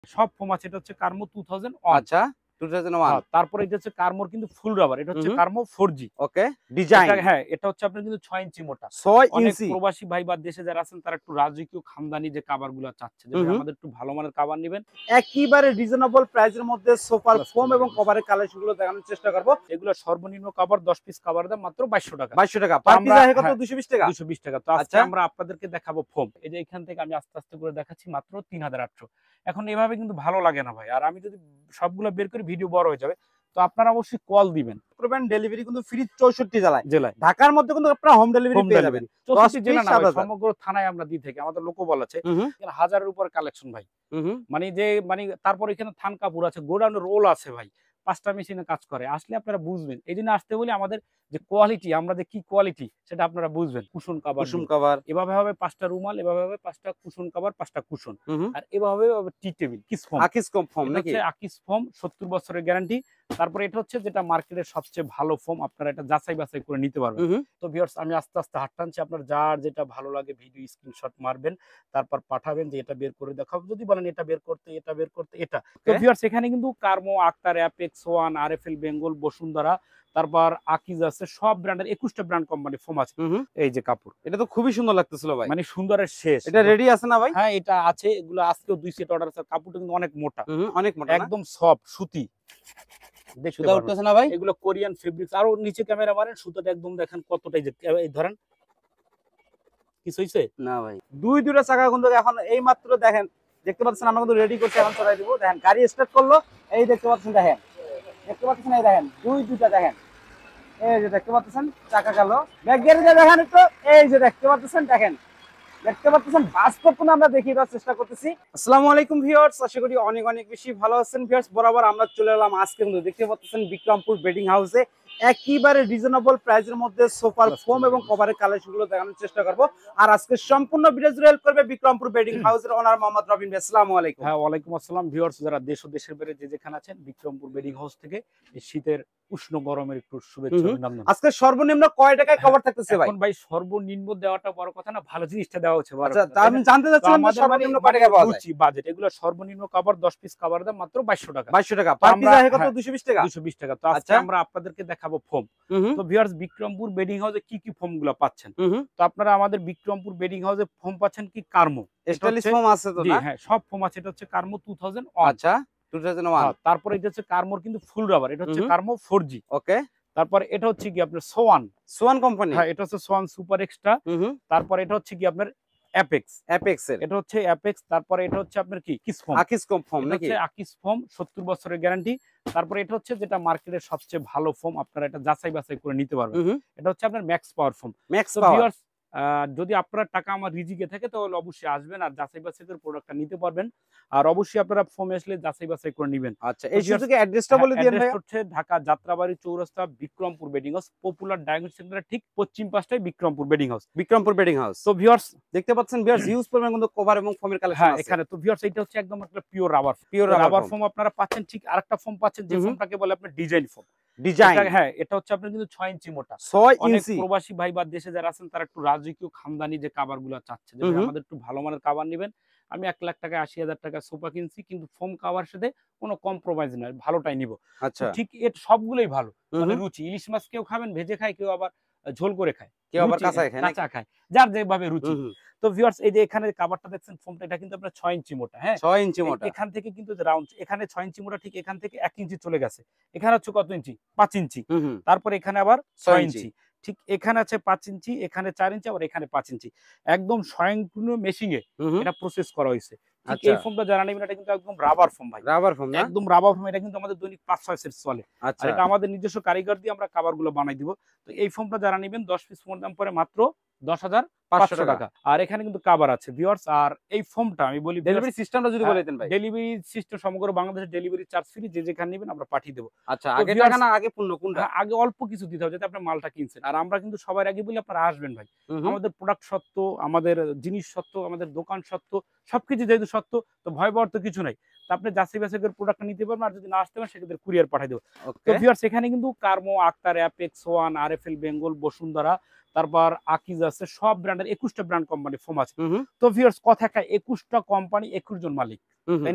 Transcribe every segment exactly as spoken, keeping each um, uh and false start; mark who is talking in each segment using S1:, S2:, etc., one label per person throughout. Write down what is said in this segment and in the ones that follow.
S1: সব ফোম আছে। এটা হচ্ছে কার্মো টু থাউজেন্ড ওয়ান।
S2: আচ্ছা, টু থাউজেন্ড ওয়ান।
S1: হ্যাঁ, তারপরে এটা হচ্ছে কার্মোর কিন্তু ফুল রাবার। এটা হচ্ছে
S2: হুম,
S1: কার্মো ফোর জি।
S2: ওকে, ডিজাইন।
S1: এটা হ্যাঁ, এটা হচ্ছে আপনার কিন্তু ছয় ইঞ্চি মোটা।
S2: ছয়
S1: অনেক
S2: ইঞ্চি।
S1: প্রবাসী ভাই বা দেশে যারা আছেন তারা একটু রাজকীয় খামদানি যে কাভারগুলো চাচ্ছে যে
S2: হুম,
S1: ভাই
S2: হুম।
S1: আমাদের একটু ভালো মানের কাভার নিবেন।
S2: একেবারে রিজনেবল প্রাইসের মধ্যে সোফার
S1: প্লাস
S2: ফোম
S1: চলে
S2: এবং
S1: যাবে।
S2: কভারের কালেকশনগুলো দেখানোর চেষ্টা করব।
S1: এগুলো সর্বনিম্ন কাভার দশ পিস কাভার দাম মাত্র বাইশশো টাকা।
S2: বাইশশো টাকা।
S1: তো
S2: পার পিস
S1: আমরা
S2: আসে কত?
S1: হ্যাঁ,
S2: দুইশো বিশ টাকা।
S1: দুইশো বিশ টাকা। তো আজকে
S2: আচ্ছা।
S1: আমরা আপনাদেরকে দেখাবো ফোম। এই যে এখান থেকে আমি আস্তে, আস্তে করে দেখাচ্ছি মাত্র তিন হাজার আটশো। এখন এভাবে কিন্তু ভালো লাগে না ভাই। আর আমি যদি সবগুলো বের করি ভিডিও বড় হয়ে যাবে। তো আপনারা অবশ্যই কল দিবেন।
S2: করবেন ডেলিভারি কিন্তু ফ্রি চৌষট্টি জেলায়।
S1: জেলায়।
S2: ঢাকার মধ্যে কিন্তু আপনারা হোম ডেলিভারি
S1: হোম
S2: পেয়ে যাবেন।
S1: ডেলিভারি। চৌষট্টি
S2: দশ
S1: জেলা
S2: পিস
S1: না
S2: সাত
S1: ভাই,
S2: হাজার।
S1: সমগ্র থানায় আমরা দিয়ে থাকি। আমাদের লোকবল আছে।
S2: হুম, হুম,
S1: হাজারের উপর কালেকশন ভাই।
S2: হুম, হুম।
S1: মানে যে মানে তারপর এখানে থান কাপড় আছে, গোডাউন রোল আছে ভাই। পাঁচটা মেশিনে কাজ করে। আসলে আপনারা বুঝবেন। এইজন্য আসতে বলি আমাদের যে কোয়ালিটি, আমরা যে কি কোয়ালিটি সেটা আপনারা বুঝবেন। কুশন কাভার
S2: কুসুম
S1: দিব।
S2: কভার।
S1: এভাবে হবে পাঁচটা রুমাল, এভাবে হবে পাঁচটা কুশন কাভার, পাঁচটা কুশন।
S2: হুম, হুম।
S1: আর এভাবে হবে টি টেবিল, কিস ফোম।
S2: আকিস কম ফোম
S1: এটা
S2: নাকি?
S1: হচ্ছে আকিস ফোম, সত্তর বছরের গ্যারান্টি। তারপরে এটা হচ্ছে যেটা মার্কেটের সবচেয়ে ভালো ফোম। আপনারা এটা যাচাই বাছাই করে নিতে পারবেন।
S2: হুম, হুম।
S1: তো ভিউয়ার্স আমি আস্তে, আস্তে হাত টানছি। আপনার যার যেটা ভালো লাগে ভিডিও স্ক্রিনশট মারবেন। তারপর পাঠাবেন যে এটা বের করে দেখাবো। যদি বলেন এটা বের করতে, এটা বের করতে, এটা। তো
S2: ওকে।
S1: ভিউয়ার্স এখানে কিন্তু Karmo, Akhtar, apex one, RFL Bengal, Bashundhara, তারপর আকিজ আছে, সব ব্র্যান্ডের একুশ টা ব্র্যান্ড কোম্পানি ফোম আছে।
S2: হুম, হুম।
S1: এই যে কাপড়।
S2: এটা তো খুবই সুন্দর লাগতেছিল ভাই।
S1: মানে সুন্দরের শেষ।
S2: এটা রেডি আছে না ভাই?
S1: হ্যাঁ, এটা আছে। এগুলো আজকেও দুই সেট অর্ডার আছে। কাপড়টা কিন্তু অনেক মোটা।
S2: হুম, হুম। অনেক মোটা না?
S1: একদম সফট সুতি। দেখতে
S2: সুতা
S1: পারবেন।
S2: উঠতেছে না ভাই?
S1: এগুলো কোরিয়ান ফেব্রিক্স। আরো নিচে ক্যামেরা মারেন, সুতাটা একদম দেখেন কতটাই যে এই ধরেন। কিছু হইছে?
S2: না ভাই। দুই দুইটা চাকা কিন্তু এখন এই মাত্র দেখেন, দেখতে পাচ্ছেন আমরা কিন্তু রেডি করছি, এখন চলাই দিব। দেখেন গাড়ি স্টার্ট করলো। এই দেখতে পাচ্ছেন, দেখেন। দেখতে পাচ্ছেন, এই দেখেন দুই দুইটা দেখেন। এই যে দেখতে পাচ্ছেন চাকা গেল। ব্যাক গিয়ারে যে দেখেন একটু, এই যে দেখতে পাচ্ছেন, দেখেন। দেখতে পাচ্ছেন বাস্তব কিন্তু আমরা দেখিয়ে দেওয়ার চেষ্টা করতেছি। আসসালামু আলাইকুম ভিউয়ার্স, আশা করি অনেক অনেক বেশি ভালো আছেন ভিউয়ার্স। বরাবর আমরা চলে এলাম আজকে কিন্তু দেখতে পাচ্ছেন বিক্রমপুর বেডিং হাউসে একেবারে রিজনেবল প্রাইসের মধ্যে সোফার ফোম এবং কভারের কালেকশনগুলো দেখানোর চেষ্টা করব। আর আজকে সম্পূর্ণ ভিডিও জুড়ে হেল্প করবে বিক্রমপুর বেডিং হাউসের ওনার মোহাম্মদ রবিন ভাই। আসসালামু আলাইকুম।
S1: হ্যাঁ, ওয়ালাইকুম আসসালাম ভিউয়ার্স, যারা দেশ ও দেশের বাইরে যে যেখানে আছেন বিক্রমপুর বেডিং হাউস থেকে এই শীতের উষ্ণ গরমের একটু শুভেচ্ছা অভিনন্দন।
S2: আজকে সর্বনিম্ন কয় টাকায় কভার থাকতেছে ভাই?
S1: এখন ভাই সর্বনিম্ন দেওয়াটা বড় কথা না, ভালো জিনিসটা দেওয়া হচ্ছে বড়
S2: আচ্ছা,
S1: কথা।
S2: তা আমি জানতে চাচ্ছিলাম যে সর্বনিম্ন কয় টাকায় পাওয়া যায়?
S1: রুচি বাজেট এগুলো সর্বনিম্ন কভার দশ পিস কভার দাম মাত্র বাইশশো টাকা।
S2: বাইশশো টাকা। পার পিস আসে কত? দুইশো বিশ টাকা।
S1: দুইশো বিশ টাকা। তো আজকে
S2: আচ্ছা।
S1: আমরা আপনাদেরকে দেখাবো ফোম।
S2: হুম, হুম।
S1: তো ভিউয়ার্স বিক্রমপুর বেডিং হাউসে কি কি ফোম গুলো পাচ্ছেন?
S2: হুম, হুম।
S1: তো আপনারা আমাদের বিক্রমপুর বেডিং হাউসে ফোম পাচ্ছেন কি কার্মো। এটা
S2: স্টাইলিশ
S1: হচ্ছে
S2: ফোম আছে তো
S1: জি
S2: না?
S1: হ্যাঁ, সব ফোম আছে। এটা হচ্ছে কার্মো টু থাউজেন্ড ওয়ান।
S2: আচ্ছা, টু থাউজেন্ড ওয়ান।
S1: হ্যাঁ, তারপরে এটা হচ্ছে কার্মোর কিন্তু ফুল রাবার। এটা হচ্ছে
S2: হুম, হুম।
S1: কার্মো ফোর জি।
S2: ওকে।
S1: তারপরে এটা হচ্ছে কি আপনার সোয়ান।
S2: Schwann company.
S1: হ্যাঁ, এটা হচ্ছে সোয়ান সুপার এক্সট্রা।
S2: হুম, হুম।
S1: তারপরে এটা হচ্ছে কি আপনার অ্যাপেক্স।
S2: অ্যাপেক্স এর।
S1: এটা হচ্ছে অ্যাপেক্স। তারপরে এটা হচ্ছে আপনার কি কিস ফোম।
S2: আকিস কম ফোম
S1: এটা
S2: নাকি?
S1: হচ্ছে আকিস ফোম, সত্তর বছরের গ্যারান্টি। তারপরে এটা হচ্ছে যেটা মার্কেটের সবচেয়ে ভালো ফোম। আপনারা এটা যাচাই বাছাই করে নিতে পারবেন।
S2: হুম, হুম।
S1: এটা হচ্ছে আপনার ম্যাক্স পাওয়ার ফোম।
S2: ম্যাক্স
S1: তো
S2: পাওয়ার।
S1: ভিউয়ার্স আ যদি আপনার টাকা আমার রিজিকে থাকে তাহলে অবশ্যই আসবেন আর যাচাই বাছাই করে প্রোডাক্টটা নিতে পারবেন। আর অবশ্যই আপনারা ফোমে আসলে যাচাই বাছাই করে নিবেন।
S2: আচ্ছা,
S1: তো
S2: এই
S1: ভিউয়ার্স
S2: সুযোগে অ্যাড্রেসটা বলে দিয়েন
S1: অ্যাড্রেস
S2: ভাইয়া।
S1: হচ্ছে ঢাকা যাত্রাবাড়ি চৌরাস্তা Bikrampur bedding house, popular diagnostic সেন্টারের ঠিক পশ্চিম পাশটায় Bikrampur bedding house.
S2: Bikrampur bedding house.
S1: তো ভিউয়ার্স
S2: দেখতে পাচ্ছেন ভিউয়ার্স, হিউজ পরিমাণ কিন্তু কভার এবং ফোমের কালেকশন
S1: হ্যাঁ,
S2: আছে।
S1: এখানে তো ভিউয়ার্স এটা হচ্ছে একদম একটা পিওর রাবার।
S2: পিওর
S1: তো
S2: রাবার
S1: রাবার
S2: ফোম।
S1: ফোম আপনারা পাচ্ছেন, ঠিক আরেকটা ফোম পাচ্ছেন যে
S2: হুম, হুম।
S1: ফোমটাকে বলে আপনার ডিজাইন ফোম।
S2: ডিজাইন।
S1: এটা হ্যাঁ, এটা হচ্ছে আপনার কিন্তু ছয় ইঞ্চি মোটা।
S2: ছয়
S1: অনেক
S2: ইঞ্চি।
S1: প্রবাসী ভাই বা দেশে যারা আছেন তারা একটু রাজকীয় খামদানি যে কাভারগুলো চাচ্ছে যে
S2: হুম,
S1: ভাই
S2: হুম।
S1: আমাদের একটু ভালো মানের কাভার নিবেন। আমি এক লাখ টাকায় আশি হাজার টাকায় সোফা কিনছি কিন্তু ফোম কাভার সাথে কোনো কম্প্রোমাইজ নাই। ভালোটাই নিব। তো
S2: আচ্ছা।
S1: ঠিক এর সবগুলোই ভালো।
S2: হুম,
S1: মানে
S2: হুম।
S1: রুচি। ইলিশ মাছ কেউ খাবেন ভেজে খায়, কেউ আবার আ ঝোল করে খায়।
S2: কেউ আবার
S1: রুচি
S2: কাঁচায় খায় নাকি?
S1: কাঁচা খায়। যার যেভাবে রুচি।
S2: হুম, হুম।
S1: তো ভিউয়ার্স এই যে এখানে কাভারটা দেখছেন ফোমটা, এটা কিন্তু আপনার ছয় ইঞ্চি মোটা, হ্যাঁ?
S2: ছয় ইঞ্চি
S1: এ
S2: মোটা।
S1: এখান থেকে কিন্তু যে রাউন্ড এখানে ছয় ইঞ্চি মোটা, ঠিক এখান থেকে এক ইঞ্চি চলে গেছে। এখানে হচ্ছে কত ইঞ্চি? পাঁচ ইঞ্চি।
S2: হুম, হুম।
S1: তারপরে এখানে আবার
S2: ছয়
S1: ছয়
S2: ইঞ্চি।
S1: ইঞ্চি। ঠিক এখানে আছে পাঁচ ইঞ্চি, এখানে চার ইঞ্চি, আবার এখানে পাঁচ ইঞ্চি। একদম স্বয়ংক্রিয় মেশিনে
S2: হুম, হুম।
S1: এটা প্রসেস করা হইছে। ঠিক
S2: আচ্ছা।
S1: এই ফোমটা যারা নিবেন এটা কিন্তু একদম রাবার ফোম ভাই।
S2: রাবার ফোম না?
S1: একদম রাবার ফোম। এটা কিন্তু আমাদের দৈনিক পাঁচ ছয় সেট চলে। আর
S2: আচ্ছা।
S1: এটা আমাদের নিজস্ব কারিগর দিয়ে আমরা কাভার গুলো বানাই দিব। তো এই ফোমটা যারা নিবেন দশ পিস ফোমের দাম পড়ে মাত্র দশ হাজার
S2: পাঁচশো
S1: পাঁচশো
S2: টাকা।
S1: টাকা। আর এখানে কিন্তু কাভার আছে ভিউয়ার্স। আর এই ফোমটা আমি বলি
S2: ডেলিভারি সিস্টেমটা যদি বলে দিতেন ভাই।
S1: ডেলিভারি সিস্টেম সমগ্র বাংলাদেশে ডেলিভারি চার্জ ফ্রি। যে যেখানে নিবেন আমরা পাঠিয়ে দেব।
S2: আচ্ছা,
S1: তো
S2: আগে টাকা
S1: ভিউয়ার্স
S2: না আগে পণ্য কোনটা?
S1: হ্যাঁ, আগে অল্প কিছু দিতে হবে যাতে আপনার মালটা কিনছেন। আর আমরা কিন্তু সবার আগে বলি আপনারা আসবেন ভাই।
S2: হুম, হুম।
S1: আমাদের প্রোডাক্ট সত্য, আমাদের জিনিস সত্য, আমাদের দোকান সত্য, সবকিছু যেহেতু সত্য তো ভয় পাওয়ার তো কিছু নাই। তো আপনি যাচাই বাছাই করে প্রোডাক্টটা নিতে পারবেন। আর যদি না আসতে পারেন সেক্ষেত্রে কুরিয়ার পাঠিয়ে দেব। তো
S2: ওকে।
S1: ভিউয়ার্স এখানে কিন্তু Karmo, Akhtar, apex one, RFL Bengal, Bashundhara, তারপর আকিজ আছে, সব ব্র্যান্ডের একুশ টা ব্র্যান্ড কোম্পানি ফোম আছে।
S2: হুম, হুম।
S1: তো ভিউয়ার্স কথা একটা একুশ টা কোম্পানি একুশ জন মালিক।
S2: হুম, হুম।
S1: তাই না?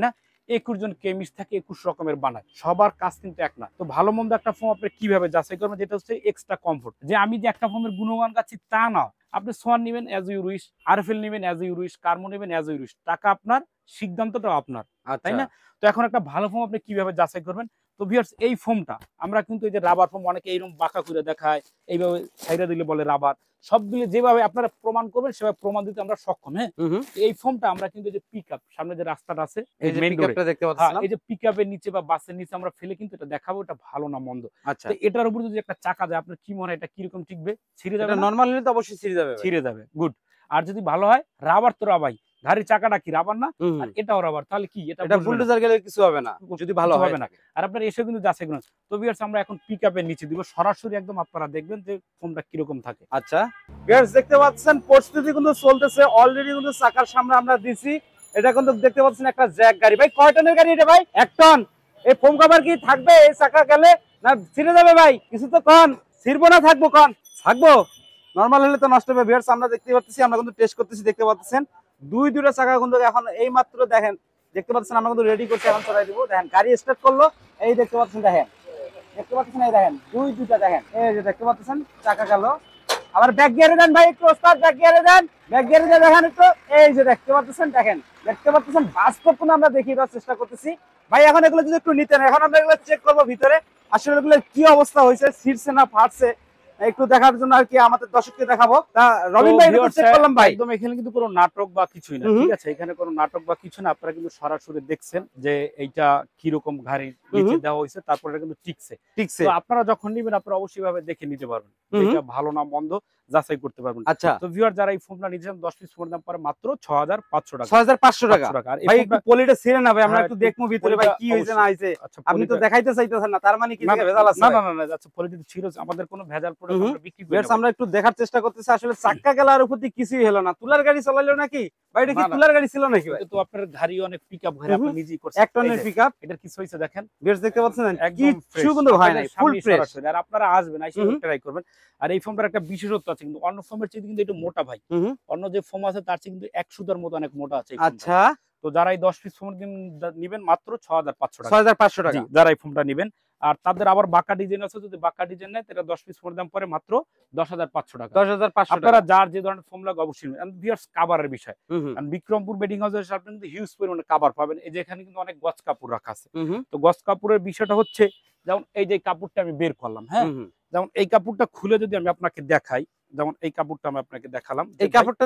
S1: একুশ জন কেমিস্ট থাকে, একুশ রকমের বানায়, সবার কাজ কিন্তু এক না। তো ভালো মন্দ একটা ফোম আপনি কিভাবে যাচাই করবেন, যেটা হচ্ছে এক্সট্রা কমফোর্ট, যে আমি যে একটা ফোমের গুণগান গাচ্ছি তা না। আপনি সোয়ান নেবেন অ্যাজ ইউ উইশ, আরএফএল নেবেন অ্যাজ ইউ উইশ, কার্মো নেবেন অ্যাজ ইউ উইশ, টাকা আপনার, সিদ্ধান্তটাও আপনার, তাই না? তো এখন একটা ভালো ফোম আপনি কিভাবে যাচাই করবেন? তো ভিউয়ার্স, এই ফোমটা আমরা কিন্তু এই যে রাবার ফোম, অনেকে এইরকম বাঁকা করে দেখায়, এইভাবে ছাইরা দিলে বলে রাবার, সবগুলো যেভাবে আপনারা প্রমাণ করবেন সেভাবে প্রমাণ দিতে আমরা সক্ষম। হ্যাঁ, এই ফোমটা আমরা কিন্তু যে পিকআপ, সামনে যে রাস্তাটা আছে এই যে পিকআপটা দেখতে পাচ্ছেন, এই যে পিকআপের নিচে বা বাসের নিচে আমরা ফেলে কিন্তু এটা দেখাবো এটা ভালো না মন্দ। আচ্ছা, তো এটার উপর যদি একটা চাকা যায়, আপনার কি মনে হয় এটা কিরকম টিকবে? ছিঁড়ে যাবে? নরমাল হলে তো অবশ্যই ছিঁড়ে যাবে, ছিঁড়ে যাবে। গুড। আর যদি ভালো হয়, রাবার তো রাবাই, গাড়ির চাকাটা কি রাবার না? আর এটাও রাবার, তাহলে কি এটা বুলডোজার গেলে কিছু হবে না, যদি ভালো হবে না। আর আপনারা এসে কিন্তু যাচাই করুন। তো ভিউয়ার্স, আমরা এখন পিকআপের নিচে দিব, সরাসরি একদম আপনারা দেখবেন যে ফোমটা কিরকম থাকে।
S2: আচ্ছা ভিউয়ার্স, দেখতে পাচ্ছেন প্রস্তুতি কিন্তু চলতেছে, অলরেডি কিন্তু চাকার সামনে আমরা দিছি। এটা কিন্তু দেখতে পাচ্ছেন একটা জ্যাক গাড়ি। ভাই কয় টনের গাড়ি এটা ভাই? এক টন। এই ফোম কভার কি থাকবে এই চাকা গেলে, না ছিঁড়ে যাবে ভাই? কিছু তো কন, ছিঁড়বো না থাকবো? কন থাকবো, নরমাল হলে তো নষ্ট হবে। ভিউয়ার্স, আমরা দেখতে পাচ্ছি, আমরা কিন্তু টেস্ট করতেছি, দেখতে পাচ্ছেন দুই দুইটা চাকা কিন্তু এখন এই মাত্র দেখেন, দেখতে পাচ্ছেন আমরা কিন্তু রেডি করছি, এখন চলাই দিব। দেখেন গাড়ি স্টার্ট করলো, এই দেখতে পাচ্ছেন, দেখেন দেখতে পাচ্ছেন, এই দেখেন দুই দুইটা দেখেন, এই যে দেখতে পাচ্ছেন চাকা গেল। আবার ব্যাক গিয়ারে দেন ভাই, একটু ওস্তাদ ব্যাক গিয়ারে দেন, ব্যাক গিয়ারে দিয়ে দেখেন একটু, এই যে দেখতে পাচ্ছেন, দেখেন দেখতে পাচ্ছেন বাস্তব কোনো আমরা দেখিয়ে দেওয়ার চেষ্টা করতেছি। ভাই এখন এগুলো যদি একটু নিতেন, এখন আমরা এগুলো চেক করবো ভিতরে আসলে এগুলো কি অবস্থা হয়েছে, ছিঁড়ছে না ফাটছে, একটু দেখার জন্য আর কি আমাদের দর্শককে দেখাবো। তা রবিন ভাই চেক করলাম ভাই,
S1: একদম এখানে কিন্তু কোনো নাটক বা কিছুই না, ঠিক আছে? এখানে কোনো নাটক বা কিছু না, আপনারা কিন্তু সরাসরি দেখছেন যে এইটা কি রকম গাড়ি নিচে দেওয়া হয়েছে, তারপরে এটা কিন্তু টিকছে টিকছে তো আপনারা যখন নেবেন আপনারা অবশ্যই ভাবে দেখে নিতে পারবেন এটা ভালো না মন্দ, যাচাই করতে পারবেন।
S2: আচ্ছা,
S1: তো ভিউয়ার যারা এই ফোনটা নিয়েছেন, দশ পিস ফোনের দাম পড়ে মাত্র ছয় হাজার পাঁচশো টাকা,
S2: ছয় হাজার পাঁচশো টাকা। ভাই একটু পলিটা ছিঁড়ে না ভাই, আমরা একটু দেখবো ভিতরে ভাই কি হয়েছে না হয়েছে। আপনি তো দেখাইতে চাইতেছেন না, তার মানে কি ভেজাল আছে?
S1: না না না, আচ্ছা পলিটা ছিল, আমাদের কোনো ভেজাল প্রোডাক্ট আমরা বিক্রি করি না।
S2: আমরা একটু দেখার চেষ্টা করতেছি, আসলে চাক্কা গেলার উপর দিয়ে কিছুই হলো না। তুলার গাড়ি চালাইলো নাকি ভাই? এটা কি তুলার গাড়ি ছিল নাকি ভাই?
S1: তো আপনার গাড়ি অনেক পিকআপ গাড়ি, আপনি নিজেই করছেন,
S2: এক টনের পিকআপ।
S1: এটার কিছু হইছে দেখেন,
S2: বেশ দেখতে পাচ্ছেন কিছু কিন্তু হয় না, ফুল ফ্রেশ।
S1: আর আপনারা আসবেন, এসে ট্রাই করবেন। আর এই ফোমটার একটা বিশেষত্ব আছে, কিন্তু অন্য ফোমের চেয়ে কিন্তু একটু মোটা ভাই, অন্য যে ফোম আছে তার চেয়ে কিন্তু এক সুতার মতো অনেক মোটা আছে।
S2: আচ্ছা,
S1: তো যারা এই দশ পিস ফোম নিবেন মাত্র ছয় হাজার পাঁচশো টাকা,
S2: ছয় হাজার পাঁচশো টাকা
S1: যারা এই ফোমটা নিবেন। আর তাদের আবার বাঁকা ডিজাইন আছে, যদি বাঁকা ডিজাইন নেয় তাহলে দশ পিস ফোমের দাম পড়ে মাত্র দশ হাজার পাঁচশো টাকা।
S2: দশ হাজার পাঁচশো
S1: আপনারা যার যে ধরনের ফোম লাগে অবশ্যই ভিউয়ার্স, কাভারের বিষয়, বিক্রমপুর বেডিং হাউসের সাথে কিন্তু হিউজ পরিমাণে কাভার পাবেন। এই যে এখানে কিন্তু অনেক গজ কাপড় রাখা আছে। তো গজ কাপড়ের বিষয়টা হচ্ছে, যেমন এই যে কাপড়টা আমি বের করলাম, হ্যাঁ, যেমন এই কাপড়টা খুলে যদি আমি আপনাকে দেখাই, যেমন এই কাপড়টা আমি আপনাকে দেখালাম, এই কাপড়টা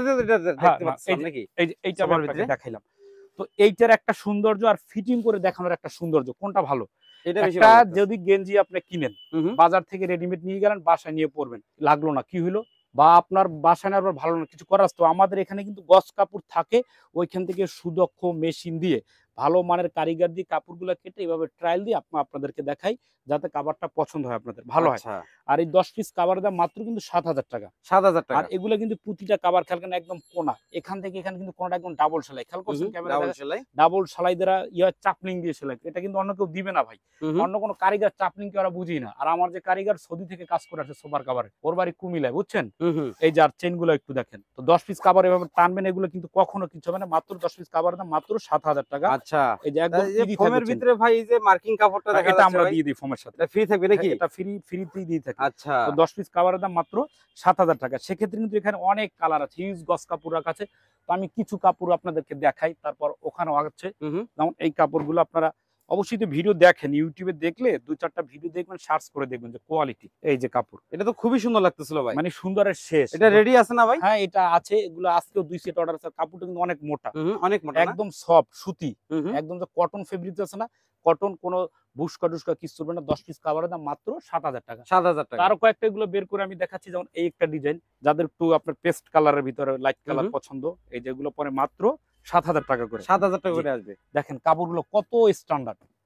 S1: এইটা আমি আপনাকে দেখাইলাম। তো এইটার একটা সৌন্দর্য আর ফিটিং করে দেখানোর একটা সৌন্দর্য, কোনটা ভালো? এটা যদি গেঞ্জি আপনি কিনেন, বাজার থেকে রেডিমেড নিয়ে গেলেন, বাসায় নিয়ে পরবেন, লাগলো না, কি হলো, বা আপনার বাসায় নেওয়ার ভালো না, কিছু করার। তো আমাদের এখানে কিন্তু গজ কাপড় থাকে, ওইখান থেকে সুদক্ষ মেশিন দিয়ে ভালো মানের কারিগর দিয়ে কাপড়গুলো কেটে এভাবে ট্রায়াল দিয়ে আপনাদেরকে দেখাই, যাতে কাভারটা পছন্দ হয় আপনাদের, ভালো হয়। আর এই দশ পিস কাভারের দাম মাত্র কিন্তু সাত হাজার টাকা, সাত হাজার টাকা। আর এগুলো কিন্তু প্রতিটা কাভার খেয়াল করেন একদম কোনা, এখান থেকে এখানে কিন্তু কোনাটা একদম ডাবল সেলাই, খেয়াল করছেন ক্যামেরা, ডাবল সেলাই দ্বারা ইয়া চাপলিং দিয়ে সেলাই। এটা কিন্তু অন্য কেউ দিবে না ভাই, অন্য কোনো কারিগর চাপলিং কে ওরা বুঝি না। আর আমার যে কারিগর সৌদি থেকে কাজ করে আসে সোফার কাভারে, ওর বাড়ি কুমিল্লায়, বুঝছেন? এই যার চেন গুলো একটু দেখেন। তো দশ পিস কাভার এভাবে টানবেন, এগুলো কিন্তু কখনো কিছু হবে না, মাত্র দশ পিস কাভারের দাম মাত্র সাত হাজার টাকা। আচ্ছা, এই যে একদম ফোমের ভিতরে ভাই এই যে মার্কিং কাপড়টা দেখা যাচ্ছে, এটা আমরা দিয়ে দিই ফোমের সাথে, ফ্রি থাকবে নাকি? এটা ফ্রি ফ্রিতেই দিয়ে থাকি। আচ্ছা, তো দশ পিস কাভারের দাম মাত্র সাত হাজার টাকা। সেক্ষেত্রে কিন্তু এখানে অনেক কালার আছে, হিউজ গস কাপড় রাখা আছে। তো আমি কিছু কাপড় আপনাদেরকে দেখাই, তারপর ওখানেও আছে। যেমন এই কাপড়গুলো আপনারা অবশ্যই তো ভিডিও দেখেন, ইউটিউবে দেখলে দুই চারটা ভিডিও দেখবেন, সার্চ করে দেখবেন যে কোয়ালিটি। এই যে কাপড়, এটা তো খুবই সুন্দর লাগতেছিল ভাই, মানে সুন্দরের শেষ। এটা রেডি আছে না ভাই? হ্যাঁ, এটা আছে। এগুলো আজকেও দুই সেট অর্ডার আছে। কাপড়টা কিন্তু অনেক মোটা, অনেক মোটা, একদম সফট সুতি, একদম যে কটন ফেব্রিক আছে না, কটন কোনো বুস্কা টুস্কা কিছু চলবে না। দশ পিস কাভারের দাম মাত্র সাত হাজার টাকা, সাত হাজার টাকা। আরো কয়েকটা এগুলো বের করে আমি দেখাচ্ছি। যেমন এই একটা ডিজাইন, যাদের একটু আপনার পেস্ট কালারের ভিতরে লাইট কালার পছন্দ, এই যেগুলো পরে মাত্র সাত হাজার টাকা করে, সাত হাজার টাকা করে আসবে। দেখেন কাপড়গুলো কত স্ট্যান্ডার্ড,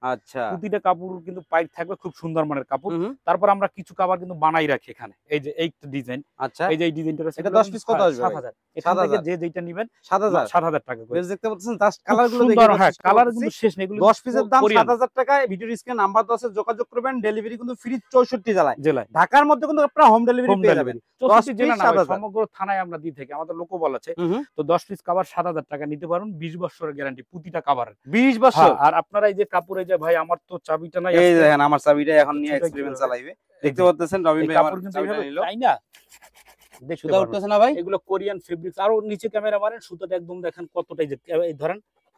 S2: আচ্ছা,
S1: প্রতিটা কাপড় কিন্তু পাইপ থাকবে, খুব সুন্দর মানের কাপড়। তারপর আমরা কিছু কাভার কিন্তু বানাই রাখি এখানে। এই যে এই ডিজাইন,
S2: আচ্ছা,
S1: এই যে এই ডিজাইনটা আছে,
S2: এটা দশ পিস কত আসবে
S1: সাত হাজার। এখান থেকে যে যেটা নেবেন
S2: সাত হাজার
S1: সাত হাজার টাকা করে।
S2: বেশ দেখতে পাচ্ছেন, জাস্ট কালারগুলো দেখে
S1: হ্যাঁ, কালার কিন্তু শেষ নেই, এগুলো
S2: দশ পিসের দাম সাত হাজার টাকা। ভিডিওর স্ক্রিনে নাম্বার দেওয়া আছে, যোগাযোগ করবেন। ডেলিভারি কিন্তু ফ্রি চৌষট্টি জেলায়
S1: জেলায়।
S2: ঢাকার মধ্যে কিন্তু আপনারা হোম ডেলিভারি পেয়ে যাবেন।
S1: চৌষট্টি জেলা না, সমগ্র থানায় আমরা দিই থাকি, আমাদের লোকবল আছে। তো দশ পিস কাভার সাত হাজার টাকা নিতে পারুন, বিশ বছরের গ্যারান্টি প্রতিটা কাভারের, বিশ বছর। আর আপনারা এই যে কাপড়ে যে ভাই আমার তো চাবিটা নাই,
S2: এই দেখেন আমার চাবিটা এখন নিয়ে এক্সপেরিমেন্ট চালাইবে। দেখতে পাচ্ছেন রবিন ভাই আমার চাবিটা নিলো, তাই না? দেখতে পাচ্ছেন না ভাই,
S1: এগুলো কোরিয়ান ফেব্রিক্স। আর নিচে ক্যামেরা মারেন, সুতোটা একদম দেখেন কতটাই যে এই ধরেন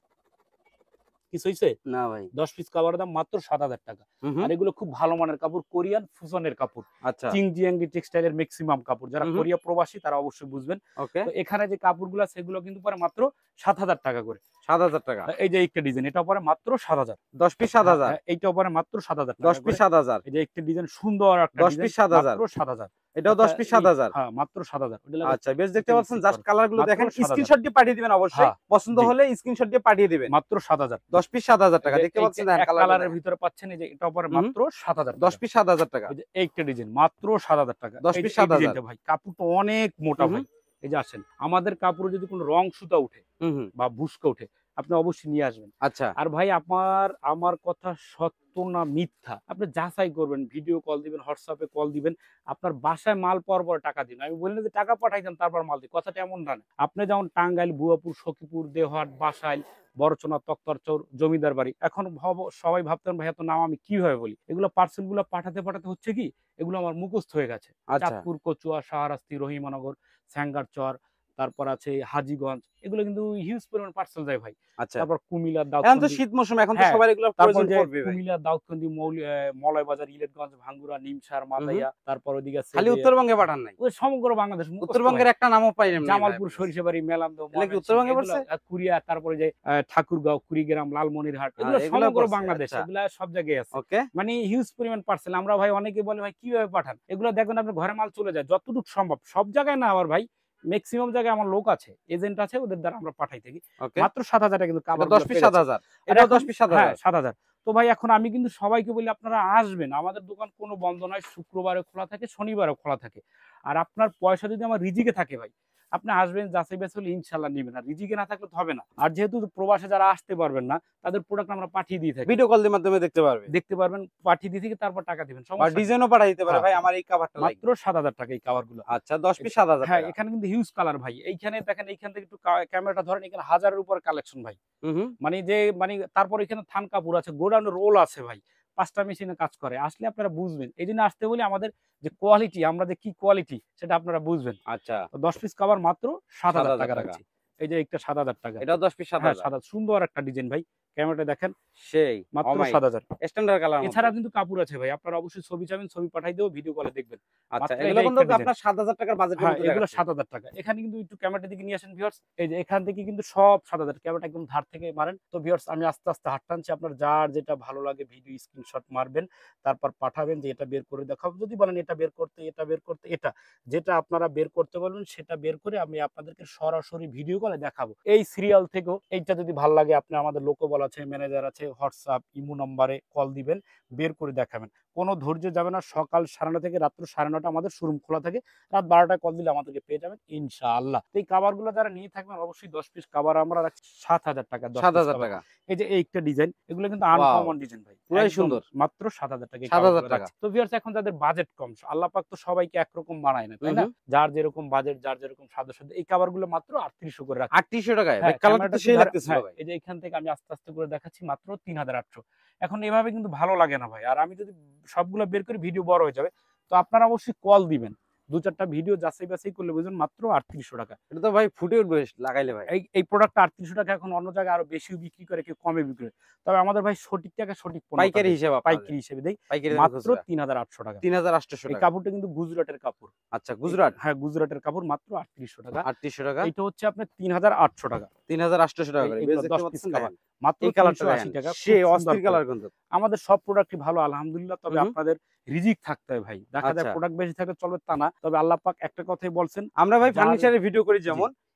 S1: কিছু হইছে না ভাই। দশ পিস কাপড়ের দাম মাত্র সাত হাজার টাকা। আর এগুলো খুব ভালো মানের কাপড়, কোরিয়ান ফুশনের কাপড়।
S2: আচ্ছা,
S1: চিংজিয়াংগি টেক্সটাইলের ম্যাক্সিমাম কাপড়, যারা কোরিয়া প্রবাসী তারা অবশ্যই বুঝবেন। তো এখানে যে কাপড়গুলো সেগুলো কিন্তু পরে মাত্র সাত হাজার টাকা করে। সাত হাজার টাকা। এই যে একটা ডিজাইন, এটা পরে মাত্র সাত হাজার।
S2: দশ পিস সাত হাজার।
S1: এইটা পরে মাত্র সাত হাজার টাকা।
S2: দশ পিস সাত হাজার।
S1: এই যে একটা ডিজাইন সুন্দর একটা
S2: দশ পিস সাত হাজার,
S1: মাত্র সাত হাজার।
S2: এটাও দশ পিস সাত হাজার।
S1: হ্যাঁ, মাত্র সাত হাজার।
S2: আচ্ছা, বেশ দেখতে পাচ্ছেন, জাস্ট কালারগুলো দেখেন। স্ক্রিনশট দিয়ে পাঠিয়ে দিবেন অবশ্যই, পছন্দ হলে স্ক্রিনশট দিয়ে পাঠিয়ে দিবেন।
S1: মাত্র সাত হাজার।
S2: দশ পিস সাত হাজার টাকা। দেখতে পাচ্ছেন
S1: কালারের ভিতরে পাচ্ছেন, এই যে এটা পরে মাত্র সাত হাজার।
S2: দশ পিস সাত হাজার টাকা।
S1: এই যে একটা ডিজাইন মাত্র সাত হাজার টাকা।
S2: দশ পিস সাত হাজার।
S1: ভাই কাপড়টা অনেক মোটা ভাই। এই যে আসেন, আমাদের কাপড়ে যদি কোনো রং সুতা উঠে বা বুশকা উঠে, আপনি অবশ্যই নিয়ে আসবেন।
S2: আচ্ছা।
S1: আর ভাই আমার আমার কথা সত্য না মিথ্যা আপনি যাচাই করবেন, ভিডিও কল দিবেন, হোয়াটসঅ্যাপে কল দিবেন, আপনার বাসায় মাল পাওয়ার পর টাকা দিন। আমি বলি না যে টাকা পাঠাইতেন তারপর মাল দিই, কথাটা এমন না। আপনি যেমন টাঙ্গাইল, বুয়াপুর, সখীপুর, দেওহাট, বাসাইল, বড়চনা, তক্তারচর, জমিদার বাড়ি, এখন সবাই ভাবতেন ভাই এত নাম আমি কিভাবে বলি। এগুলো পার্সেল গুলো পাঠাতে পাঠাতে হচ্ছে কি, এগুলো আমার মুখস্থ হয়ে গেছে। চাঁদপুর, কচুয়া, শাহরাস্তি, রহিমানগর, স্যাঙ্গারচর, তারপর আছে হাজীগঞ্জ, এগুলো কিন্তু হিউজ পরিমাণ পার্সেল যায় ভাই।
S2: আচ্ছা।
S1: তারপর কুমিল্লা,
S2: এখন তো শীত মৌসুম, এখন তো সবাই এগুলো প্রয়োজন পড়বে ভাই।
S1: কুমিল্লা, দাউদকান্দি, মলয়বাজার, ইলেটগঞ্জ, ভাঙ্গুরা, নিমসার, মাদাইয়া, তারপর ওদিকে আছে
S2: খালি উত্তরবঙ্গে পাঠান নাই,
S1: ওই সমগ্র বাংলাদেশ।
S2: উত্তরবঙ্গের একটা নামও পাইলাম না,
S1: জামালপুর, সরিষাবাড়ি, মেলান্দ,
S2: এটা কি উত্তরবঙ্গে পড়ছে?
S1: কুরিয়া, তারপরে যে ঠাকুরগাঁও, কুড়িগ্রাম, লালমনিরহাট, এগুলো সমগ্র বাংলাদেশ, এগুলো সব জায়গায় আছে।
S2: ওকে,
S1: মানে হিউজ পরিমাণ পার্সেল। আমরা ভাই অনেকে বলে ভাই কিভাবে পাঠান, এগুলো দেখবেন আপনার ঘরে মাল চলে যায় যতটুকু সম্ভব। সব জায়গায় না আবার ভাই, ম্যাক্সিমাম জায়গায় আমার লোক আছে, এজেন্ট আছে, ওদের দ্বারা আমরা পাঠাই থাকি। মাত্র সাত হাজার টাকা কিন্তু কাপড়।
S2: দশ পিস সাত হাজার। এটা দশ পিস সাত হাজার।
S1: সাত হাজার। তো ভাই এখন আমি কিন্তু সবাইকে বলি আপনারা আসবেন, আমাদের দোকান কোনো বন্ধ নয়, শুক্রবারে খোলা থাকে, শনিবারে খোলা থাকে। আর আপনার পয়সা যদি আমার রিজিকে থাকে ভাই, আপনি আসবেন, যাচাই বাছাই হলে ইনশাআল্লাহ নেবেন। আর রিজিকে না থাকলে তো হবে না। আর যেহেতু প্রবাসে যারা আসতে পারবেন না, তাদের প্রোডাক্ট আমরা পাঠিয়ে দিয়ে থাকি,
S2: ভিডিও কলের মাধ্যমে দেখতে পারবেন,
S1: দেখতে পারবেন, পাঠিয়ে দিয়ে থেকে তারপর টাকা দিবেন।
S2: আর ডিজাইনও পাঠিয়ে দিতে পারে ভাই, আমার এই কভারটা
S1: মাত্র সাত হাজার টাকা এই কভারগুলো।
S2: আচ্ছা, দশ পিস সাত হাজার।
S1: হ্যাঁ, এখানে কিন্তু হিউজ কালার ভাই। এইখানে দেখেন, এইখান থেকে একটু ক্যামেরাটা ধরেন, এখানে হাজারের উপর কালেকশন ভাই। মানে যে মানে তারপর এখানে থান কাপড় আছে, গোডাউন রোল আছে ভাই, পাঁচটা মেশিনে কাজ করে। আসলে আপনারা বুঝবেন, এই জন্য আসতে বলি, আমাদের যে কোয়ালিটি, আমরা যে কি কোয়ালিটি সেটা আপনারা বুঝবেন।
S2: আচ্ছা,
S1: দশ পিস কভার মাত্র সাত হাজার টাকা রাখছি। এই যে একটা সাত হাজার টাকা,
S2: এটা দশ পিস সাত হাজার।
S1: সাদা সুন্দর একটা ডিজাইন ভাই, ক্যামেরাটা দেখেন,
S2: সেই
S1: মাত্র সাত হাজার।
S2: Standard colour.
S1: এছাড়া কিন্তু কাপড় আছে ভাই, আপনারা অবশ্যই ছবি চাবেন, ছবি পাঠাই দেবো, ভিডিও কলে দেখবেন।
S2: আচ্ছা, এগুলো কিন্তু আপনার সাত হাজার টাকার বাজেট।
S1: হ্যাঁ, এগুলো সাত হাজার টাকা। এখানে কিন্তু একটু ক্যামেরাটা দিকে নিয়ে আসেন ভিউয়ার্স, এই যে এখান থেকে কিন্তু সব সাত হাজার। ক্যামেরাটা একদম ধার থেকে মারেন। তো ভিউয়ার্স, আমি আস্তে আস্তে হাত টানছি, আপনার যার যেটা ভালো লাগে ভিডিও স্ক্রিনশট মারবেন, তারপর পাঠাবেন যে এটা বের করে দেখাবো। যদি বলেন এটা বের করতে, এটা বের করতে, এটা যেটা আপনারা বের করতে বলবেন সেটা বের করে আমি আপনাদেরকে সরাসরি ভিডিও কলে দেখাবো। এই সিরিয়াল থেকেও এইটা যদি ভালো লাগে, আপনি আমাদের লোকবল আছে, ম্যানেজার আছে, হোয়াটসঅ্যাপ, ইমো নম্বরে কল দিবেন, বের করে দেখাবেন। কোনো ধৈর্য যাবে না। সকাল সাড়ে নটা থেকে রাত্র সাড়ে নটা আমাদের শোরুম খোলা থাকে। রাত বারোটায় কল দিলে আমাদেরকে পেয়ে যাবেন ইনশাআল্লাহ। এই কাভারগুলো যারা নিয়ে থাকবেন, অবশ্যই দশ পিস কাভার আমরা রাখছি সাত হাজার টাকা।
S2: সাত হাজার টাকা।
S1: এই যে এইটা ডিজাইন, এগুলো কিন্তু আনকমন ডিজাইন ভাই,
S2: পুরাই সুন্দর।
S1: মাত্র সাত হাজার টাকা।
S2: সাত হাজার টাকা।
S1: তো ভিউয়ার্স, এখন যাদের বাজেট কম, আল্লাহ পাক তো সবাইকে একরকম বানায় না, তাই না? যার যেরকম বাজেট, যার যেরকম সাধ্য সাধ্য, এই কাভারগুলো মাত্র আটত্রিশশো করে রাখছি।
S2: আটত্রিশশো টাকায় ভাই, কালারটা সেই লাগতেছে ভাই।
S1: এই যে এখান থেকে আমি আস্তে আস্তে করে দেখাচ্ছি, মাত্র তিন হাজার আটশো। এখন এভাবে কিন্তু ভালো লাগে না ভাই। আর আমি যদি সবগুলো বের করে ভিডিও বড় হয়ে যাবে, তো আপনারা অবশ্যই কল দিবেন। দু চারটা ভিডিও যাচাই বাছাই করলে বুঝবেন মাত্র আটত্রিশশো টাকা।
S2: এটা তো ভাই ফুটে উঠবে লাগাইলে ভাই।
S1: এই এই প্রোডাক্টটা আটত্রিশশো টাকা। এখন অন্য জায়গায় আরো বেশি বিক্রি করে, কেউ কমে বিক্রি করে, তবে আমাদের ভাই সঠিক টাকা সঠিক
S2: পাইকারি হিসেবে,
S1: পাইকারি হিসেবে দেই মাত্র তিন হাজার আটশো টাকা।
S2: তিন হাজার আটশো টাকা।
S1: এই কাপড়টা কিন্তু গুজরাটের কাপড়।
S2: আচ্ছা, গুজরাট।
S1: হ্যাঁ, গুজরাটের কাপড়, মাত্র আটত্রিশশো টাকা।
S2: আটত্রিশশো টাকা।
S1: এটা হচ্ছে আপনার তিন হাজার আটশো টাকা।
S2: তিন হাজার আটশো টাকা করে
S1: দশ পিস কাভার মাত্র
S2: এই কালারটা আশি টাকা। সেই অস্থির কালার কিন্তু।
S1: আমাদের সব প্রোডাক্টই ভালো আলহামদুলিল্লাহ। তবে আপনাদের রিজিক থাকতে হয় ভাই। দেখা যায় প্রোডাক্ট বেশি থাকলে চলবে তা না। তবে আল্লাহ পাক একটা কথাই বলছেন,
S2: আমরা ভাই ফার্নিচারের ভিডিও করি, যেমন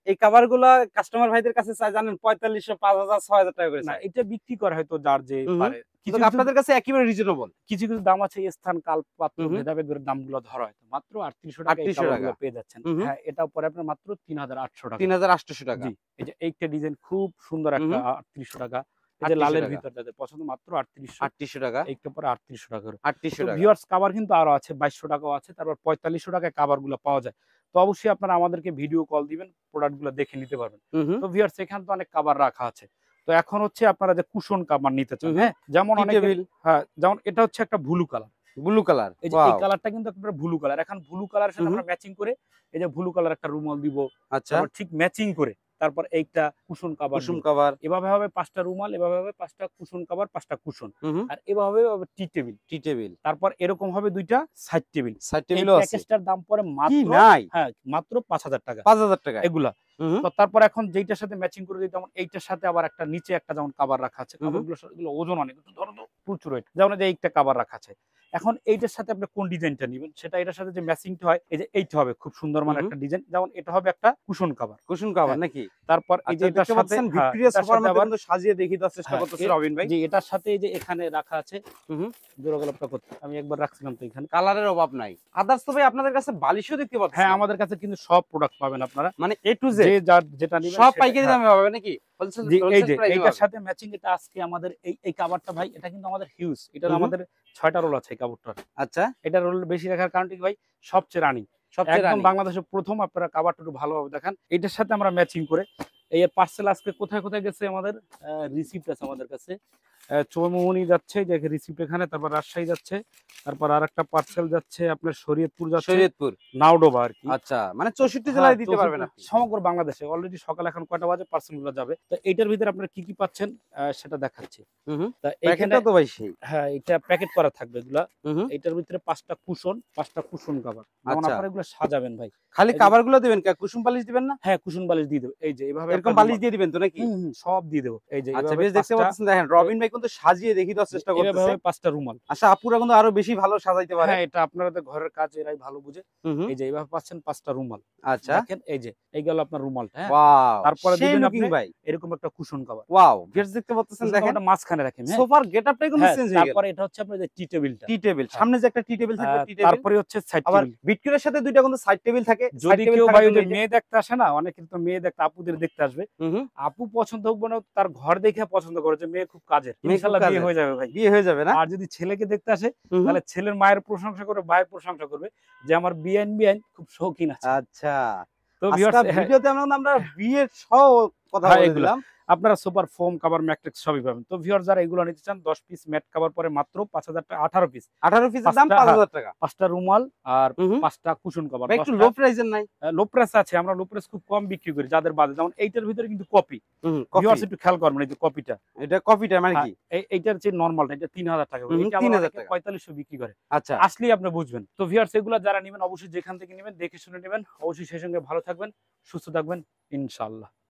S2: এই কভার গুলা কাস্টমার ভাইদের কাছে চাই জানেন পঁয়তাল্লিশশো, পাঁচ হাজার, ছয় হাজার টাকা করে
S1: না
S2: চাই।
S1: এটা বিক্রি করা হয়তো যার যে পারে,
S2: কিন্তু আপনাদের কাছে একেবারে রিজনেবল।
S1: কিছু কিছু দাম আছে স্থান কাল পাত্র
S2: হুম হুম।
S1: ভেদাভেদ করে দামগুলো ধরা হয়, মাত্র আটত্রিশশো টাকা এই
S2: আটত্রিশশো টাকা।
S1: কভারগুলো পেয়ে যাচ্ছেন।
S2: হুম হুম।
S1: হ্যাঁ এটা পরে আপনার মাত্র তিন হাজার আটশো টাকা।
S2: তিন হাজার আটশো টাকা।
S1: জি, এই যে এইটা ডিজাইন খুব সুন্দর একটা
S2: হুম হুম।
S1: আটত্রিশশো টাকা। এই যে
S2: আটত্রিশশো
S1: লালের
S2: টাকা।
S1: ভিতর যাদের পছন্দ মাত্র আটত্রিশশো।
S2: আটত্রিশশো টাকা।
S1: এইটা পরে আটত্রিশশো টাকা করে।
S2: আটত্রিশশো
S1: তো
S2: টাকা।
S1: ভিউয়ার্স কভার কিন্তু আরো আছে, বাইশশো টাকাও আছে, তারপর পঁয়তাল্লিশশো টাকায় কভারগুলো পাওয়া যায়। তো অবশ্যই আপনারা আমাদেরকে ভিডিও কল দিবেন, প্রোডাক্টগুলো দেখে নিতে পারবেন।
S2: হুম হুম।
S1: তো ভিউয়ার্স এখানে তো অনেক কভার রাখা আছে। তো এখন হচ্ছে আপনারা যে কুশন কভার নিতে চান,
S2: হুম হুম।
S1: হ্যাঁ যেমন
S2: টি
S1: অনেকে,
S2: টেবিল।
S1: হ্যাঁ যেমন এটা হচ্ছে একটা ব্লু কালার।
S2: Blue colour.
S1: এই যে এই
S2: ওয়াও।
S1: কালারটা কিন্তু একেবারে ব্লু কালার। এখন ব্লু কালারের সাথে
S2: হুম হুম।
S1: আমরা ম্যাচিং করে এই যে ব্লু কালার একটা রুমাল দিব।
S2: আচ্ছা।
S1: তারপর ঠিক ম্যাচিং করে তারপর এইটা কুশন কভার
S2: কুসুম
S1: দিব।
S2: কভার।
S1: এভাবে হবে পাঁচটা রুমাল, এভাবে হবে পাঁচটা কুশন কভার, পাঁচটা কুশন।
S2: হুম হুম।
S1: আর এভাবে হবে টি টেবিল।
S2: টি টেবিল।
S1: তারপর এরকম হবে দুইটা সাইড টেবিল।
S2: সাইড
S1: এই
S2: টেবিলও আছে।
S1: প্যাকেজটার দাম পড়ে
S2: কি
S1: মাত্র,
S2: নাই?
S1: হ্যাঁ মাত্র পাঁচ হাজার টাকা।
S2: পাঁচ হাজার টাকা।
S1: এগুলা।
S2: হুম হুম।
S1: তো তারপর এখন যেইটার সাথে ম্যাচিং করে দিই, যেমন এইটার সাথে আবার একটা নিচে একটা যেমন কভার রাখা আছে।
S2: হুম হুম।
S1: কভারগুলোর সাথে এগুলো ওজন অনেক, কিন্তু ধরো তো প্রচুর ওয়েট। যেমন এই যে এইটা কভার রাখা আছে। এখন এইটার সাথে আপনি কোন ডিজাইনটা নিবেন সেটা এটার সাথে যে ম্যাচিংটা হয়, এই যে এইটা হবে খুব সুন্দর
S2: হুম
S1: মানের
S2: হুম।
S1: একটা ডিজাইন। যেমন এটা হবে একটা কুশন কভার।
S2: কুসুম কভার
S1: হ্যাঁ।
S2: নাকি?
S1: তারপর এই যে
S2: আচ্ছা
S1: এটার
S2: দেখতে
S1: সাথে,
S2: পাচ্ছেন
S1: হ্যাঁ
S2: ভিক্টোরিয়া
S1: এটার
S2: সোফার
S1: সাথে
S2: মধ্যে
S1: আবার,
S2: কিন্তু সাজিয়ে দেখিয়ে দেওয়ার চেষ্টা
S1: হ্যাঁ
S2: করতেছে
S1: এ
S2: রবিন ভাই।
S1: জি এটার সাথে এই যে এখানে রাখা আছে
S2: হুম হুম।
S1: জোড়াগোলাপটা করতে। আমি একবার রাখছিলাম তো এখানে।
S2: কালারের অভাব নাই। আদার্স তো ভাই আপনাদের কাছে বালিশও দেখতে পাচ্ছি।
S1: হ্যাঁ আমাদের কাছে কিন্তু সব প্রোডাক্ট পাবেন আপনারা।
S2: মানে এ টু জেড
S1: যে যার যেটা নিবেন
S2: সব
S1: সেটা,
S2: পাইকারি
S1: হ্যাঁ।
S2: দামে পাবে নাকি? হোলসেল
S1: জি এই
S2: হোলসেল
S1: যে
S2: প্রাইসে
S1: এইটার
S2: পাবে।
S1: সাথে ম্যাচিং এটা আজকে আমাদের এই এই কভারটা ভাই এটা কিন্তু আমাদের হিউজ। এটার
S2: হুম হুম।
S1: আমাদের ছয়টা রোল আছে এই কভারটার।
S2: আচ্ছা।
S1: এটা রোল বেশি রাখার কারণ কি ভাই, সবচেয়ে রানিং।
S2: সবচেয়ে
S1: একদম
S2: রানিং।
S1: বাংলাদেশের প্রথম আপনারা কভারটা একটু ভালোভাবে দেখান। এটার সাথে আমরা ম্যাচিং করে এই পার্সেল আজকে কোথায় কোথায় গেছে আমাদের রিসিপ্ট আছে আমাদের কাছে। চৌমুহনী যাচ্ছে যে রিসিপ্ট এখানে, তারপর রাজশাহী যাচ্ছে, তারপর আরেকটা পার্সেল যাচ্ছে আপনার শরীয়তপুর যাচ্ছে,
S2: শরীয়তপুর।
S1: নাওডোবা আর কি।
S2: আচ্ছা মানে চৌষট্টি
S1: হ্যাঁ,
S2: জেলায় দিতে
S1: চৌষট্টি
S2: পারবেন আপনি।
S1: সমগ্র বাংলাদেশে। অলরেডি সকাল এখন কয়টা বাজে পার্সেলগুলো যাবে। তো এইটার ভিতরে আপনারা কি কি পাচ্ছেন আহ, সেটা দেখাচ্ছি।
S2: হুম হুম।
S1: তা এইখানে
S2: প্যাকেটটা তো ভাই সেই।
S1: হ্যাঁ এটা প্যাকেট করা থাকবে এগুলা।
S2: হুম হুম।
S1: এইটার ভিতরে পাঁচটা কুশন, পাঁচটা কুশন কভার। যেমন
S2: আচ্ছা।
S1: আপনারা এগুলো সাজাবেন ভাই।
S2: খালি
S1: এই যে-
S2: কভারগুলো দিবেন, কা কুসুম বালিশ দিবেন না?
S1: হ্যাঁ কুশন বালিশ দিয়ে দেবো। এই যে এভাবে
S2: এরকম
S1: একটা
S2: বালিশ
S1: রুমাল-
S2: দিয়ে দিবেন তো নাকি?
S1: হুম, হুম, সব দিয়ে দেবো। এই যে
S2: আচ্ছা
S1: এভাবে
S2: বেশ দেখতে
S1: পাঁচটা-
S2: পাচ্ছেন, দেখেন রবিন ভাই কিন্তু সাজিয়ে দেখিয়ে দেওয়ার চেষ্টা
S1: এভাবে
S2: করতেছে।
S1: পাঁচটা রুমাল।
S2: আচ্ছা আপুরা কিন্তু আরো বেশি ভালো সাজাইতে পারে।
S1: হ্যাঁ এটা আপনারা তো ঘরের কাজ এরাই ভালো বুঝে।
S2: হুম হুম।
S1: এই যে এইভাবে পাচ্ছেন পাঁচটা রুমাল।
S2: আচ্ছা।
S1: দেখেন এই যে এই গেল আপনার রুমালটা, হ্যাঁ
S2: ওয়াও।
S1: তারপরে
S2: সেই
S1: দিবেন
S2: লুকিং
S1: আপনি
S2: ভাই।
S1: এরকম একটা কুশন কভার।
S2: ওয়াও। ভিউয়ার্স দেখতে পাচ্ছেন
S1: কুশন
S2: দেখেন।
S1: কভারটা মাঝখানে রাখেন, হ্যাঁ
S2: সোফার গেটআপটাই কিন্তু
S1: হ্যাঁ,
S2: চেঞ্জ হয়ে গেল।
S1: তারপরে এটা হচ্ছে আপনার যে টি টেবিলটা।
S2: Tea table.
S1: হ্যাঁ।
S2: সামনে যে একটা টি টেবিল থাকবে,
S1: আহ,
S2: টি টেবিল।
S1: তারপরে হচ্ছে সাইড
S2: আবার
S1: টেবিল।
S2: বিটকুরের সাথে দুইটা কিন্তু সাইড টেবিল থাকে। সাইড
S1: যদি
S2: টেবিল
S1: কেউ
S2: থাকার
S1: ভাই ওই
S2: জন্য
S1: যে
S2: এই যে-
S1: মেয়ে দেখতে আসে না, অনেকে কিন্তু মেয়ে দেখতে আপুদের দেখতে আসবে।
S2: হুম হুম।
S1: আপু পছন্দ হোক না হোক, তার ঘর দেখে পছন্দ করে যে মেয়ে খুব কাজের,
S2: মেয়ে খুব
S1: ইনশাআল্লাহ বিয়ে
S2: কাজের।
S1: হয়ে যাবে ভাই।
S2: বিয়ে হয়ে যাবে না?
S1: আর যদি ছেলেকে দেখতে আসে
S2: হুম হুম।
S1: তাহলে ছেলের মায়ের প্রশংসা করে, ভাইয়ের প্রশংসা করবে যে আমার বিয়ান বিয়ান খুব শৌখিন আছে।
S2: আচ্ছা।
S1: তো
S2: আজকে
S1: ভিউয়ার্স
S2: ভিডিওতে আমরা আমরা বিয়ের সহ কথা
S1: হ্যাঁ,
S2: বলে
S1: এগুলা।
S2: দিলাম।
S1: আপনারা সুপার ফোম কভার ম্যাট্রিক্স সবই পাবেন। তো ভিউয়ার যারা এগুলো নিতে চান দশ পিস ম্যাট কভার পরে মাত্র পাঁচ হাজার টাকা, আঠারো পিস,
S2: আঠারো পিসের দাম
S1: পাঁচটা-
S2: পাঁচ হাজার টাকা।
S1: পাঁচটা রুমাল আর
S2: হুম হুম।
S1: পাঁচটা কুশন কভার।
S2: ভাই একটু লো প্রাইসের নাই?
S1: লো প্রেস আছে, আমরা লো প্রেস খুব কম বিক্রি করি যাদের বাজে। যেমন এইটার ভিতরে কিন্তু কপি,
S2: হুম হুম।
S1: Viewers
S2: coffee.
S1: একটু খেয়াল করবেন এই যে কপিটা।
S2: এটা কফিটা মানে
S1: হ্যাঁ,
S2: কি?
S1: এই এইটার যে নরমালটা এটা তিন হাজার টাকা করে।
S2: হুম,
S1: এটা
S2: তিন
S1: আবার
S2: হাজার
S1: অনেকে
S2: টাকা।
S1: পঁয়তাল্লিশশো বিক্রি করে।
S2: আচ্ছা।
S1: আসলেই আপনি বুঝবেন। তো ভিউয়ার্স এগুলো যারা নেবেন অবশ্যই যেখান থেকে নেবেন দেখে শুনে নেবেন। অবশ্যই সেই সঙ্গে ভালো থাকবেন, সুস্থ থাকবেন ইনশাআল্লাহ।